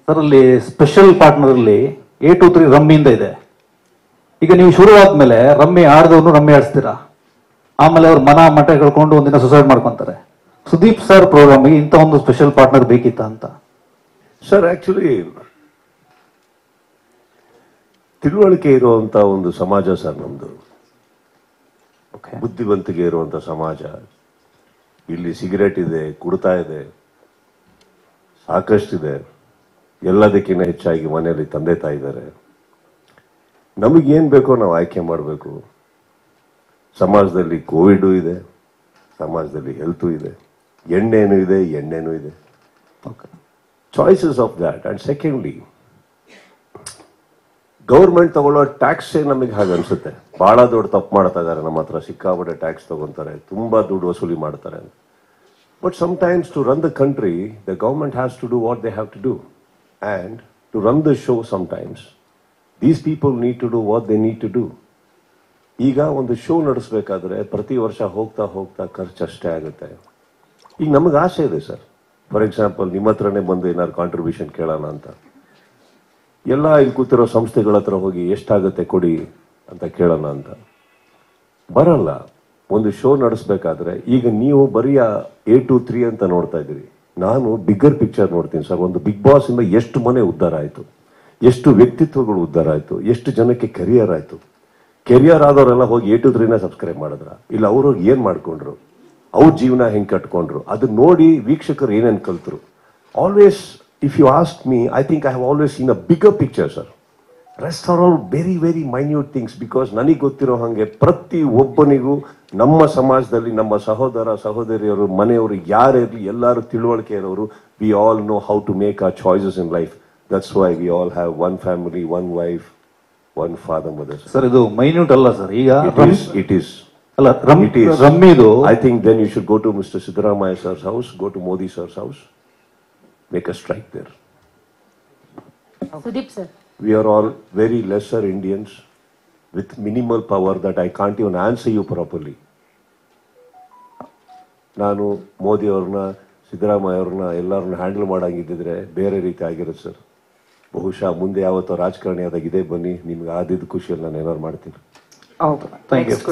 Sir ಅಲ್ಲಿ special partner ಅಲ್ಲಿ 823 ರಮ್ಮಿಯಿಂದ ಇದೆ. ಈಗ ನೀವು ಶುರು ಆದ್ಮೇಲೆ ರಮ್ಮಿ ಆಡ್ದವ್ರು ರಮ್ಮಿ ಆಡಿಸ್ತೀರಾ, ಆಮೇಲೆ ಅವ್ರು ಮಠ ಕಳ್ಕೊಂಡು ಒಂದಿನ ಸುಸೈಡ್ ಮಾಡ್ಕೊಂತಾರೆ. ಸುದೀಪ್ ಸರ್ ಪ್ರೋಗ್ರಾಮ್ಗೆ ಇಂಥ ಒಂದು ಸ್ಪೆಷಲ್ ಪಾರ್ಟ್ನರ್ ಬೇಕಿತ್ತ ಅಂತ? ಸರ್ ಆಕ್ಚುಲಿ ತಿಳುವಳಿಕೆ ಇರುವಂತ ಒಂದು ಸಮಾಜ ಸರ್ ನಮ್ದು, ಬುದ್ಧಿವಂತಿಕೆ ಇರುವಂತ ಸಮಾಜ. ಇಲ್ಲಿ ಸಿಗರೇಟ್ ಇದೆ, ಕುಡ್ತಾ ಇದೆ, ಸಾಕಷ್ಟಿದೆ. ಎಲ್ಲದಕ್ಕಿಂತ ಹೆಚ್ಚಾಗಿ ಮನೆಯಲ್ಲಿ ತಂದೆ ತಾಯಿ ಇದ್ದಾರೆ. ನಮಗೇನ್ ಬೇಕೋ ನಾವು ಆಯ್ಕೆ ಮಾಡಬೇಕು. ಸಮಾಜದಲ್ಲಿ ಕೋವಿಡ್ ಇದೆ, ಸಮಾಜದಲ್ಲಿ ಹೆಲ್ತ್ ಇದೆ, ಎಣ್ಣೆನೂ ಇದೆ, ಇದೆ. Choices of that. And secondly, government ತಗೊಳ್ಳೋ ಟ್ಯಾಕ್ಸೇ ನಮಗೆ ಹಾಗೆ ಅನ್ಸುತ್ತೆ. ಬಹಳ ದೊಡ್ಡ ತಪ್ಪು ಮಾಡ್ತಾ ಇದ್ದಾರೆ, ನಮ್ಮ ಹತ್ರ ಸಿಕ್ಕಾಪಟ್ಟೆ ಟ್ಯಾಕ್ಸ್ ತಗೊಂತಾರೆ, ತುಂಬಾ ದುಡ್ಡು ವಸೂಲಿ ಮಾಡ್ತಾರೆ. But sometimes to run the country the government has to do what they have to do, and to run the show sometimes these people need to do what they need to do. ಈಗ ಒಂದು show ನಡೆಸಬೇಕಾದ್ರೆ ಪ್ರತಿ ವರ್ಷ ಹೋಗ್ತಾ ಹೋಗ್ತಾ ಖರ್ಚು ಅಷ್ಟೇ ಆಗುತ್ತೆ. ಈಗ ನಮಗೆ ಆಸೆ ಇದೆ ಸರ್, ಫಾರ್ ಎಕ್ಸಾಂಪಲ್ ನಿಮ್ಮ ಹತ್ರನೇ ಬಂದು ಏನಾದ್ರು ಕಾಂಟ್ರಿಬ್ಯೂಷನ್ ಕೇಳೋಣ ಅಂತ. ಎಲ್ಲ ಇಲ್ಲಿ ಕೂತಿರೋ ಸಂಸ್ಥೆಗಳ ಹತ್ರ ಹೋಗಿ ಎಷ್ಟಾಗುತ್ತೆ ಕೊಡಿ ಅಂತ ಕೇಳೋಣ ಅಂತ ಬರಲ್ಲ. ಒಂದು ಶೋ ನಡೆಸಬೇಕಾದ್ರೆ ಈಗ ನೀವು ಬರೀ 823 ಅಂತ ನೋಡ್ತಾ ಇದ್ದೀರಿ, ನಾನು ಬಿಗ್ಗರ್ ಪಿಕ್ಚರ್ ನೋಡ್ತೀನಿ ಸರ್. ಒಂದು ಬಿಗ್ ಬಾಸ್ ಇಂದ ಎಷ್ಟು ಮನೆ ಉದ್ಧಾರ ಆಯ್ತು, ಎಷ್ಟು ವ್ಯಕ್ತಿತ್ವಗಳು ಉದ್ಧಾರ ಆಯ್ತು, ಎಷ್ಟು ಜನಕ್ಕೆ ಕೆರಿಯರ್ ಆಯ್ತು. ಕೆರಿಯರ್ ಆದವರೆಲ್ಲ ಹೋಗಿ 823ನ ಸಬ್ಸ್ಕ್ರೈಬ್ ಮಾಡಿದ್ರ, ಇಲ್ಲ ಅವರು ಏನ್ ಮಾಡ್ಕೊಂಡ್ರು, ಅವ್ರ ಜೀವನ ಹೆಂಗ್ ಕಟ್ಕೊಂಡ್ರು, ಅದನ್ನ ನೋಡಿ ವೀಕ್ಷಕರು ಏನೇನ್ ಕಲ್ತರು. Always if you ask me, I think I have always seen a bigger picture, sir. Rest are all very, very minute things, because ನನಗೆ ಗೊತ್ತಿರೋ ಹಾಗೆ ಪ್ರತಿ ಒಬ್ಬನಿಗೂ ನಮ್ಮ ಸಮಾಜದಲ್ಲಿ ನಮ್ಮ ಸಹೋದರ ಸಹೋದರಿಯರು ಮನೆಯವರು ಯಾರೇ ಇರಲಿ ಎಲ್ಲರೂ ತಿಳುವಳಿಕೆ ಇರೋರು. We all know how to make our choices in life. That's why we all have one family, one wife, one father, mother. Sir ಇದು ಮೈನ್ಯೂಟ್ ಅಲ್ಲ ಸರ್. ಈಗ it is ಅಲ್ಲ ರಮ್ಮಿದು. I think then you should go to Mr. Siddaramaiah sir's house, go to Modi sir's house. Make a strike there. Sudeep sir. We are all very lesser Indians with minimal power that I can't even answer you properly. ನಾನು ಮೋದಿ ಅವ್ರನ್ನ ಸಿದ್ದರಾಮಯ್ಯ ಅವ್ರನ್ನ ಎಲ್ಲರನ್ನ handle ಮಾಡಂಗಿದ್ದಿದ್ರೆ ಬೇರೆ ರೀತಿ ಆಗಿರುತ್ತೆ sir. ಬಹುಶಃ ಮುಂದೆ ಯಾವತ್ತೋ ರಾಜಕಾರಣಿ ಆದಾಗ ಇದೇ ಬನ್ನಿ, ನಿಮ್ಗೆ ಆದಿದ್ದು ಖುಷಿಯಲ್ಲಿ ನಾನು ಏನಾದ್ರು ಮಾಡ್ತೀನಿ. Thank you.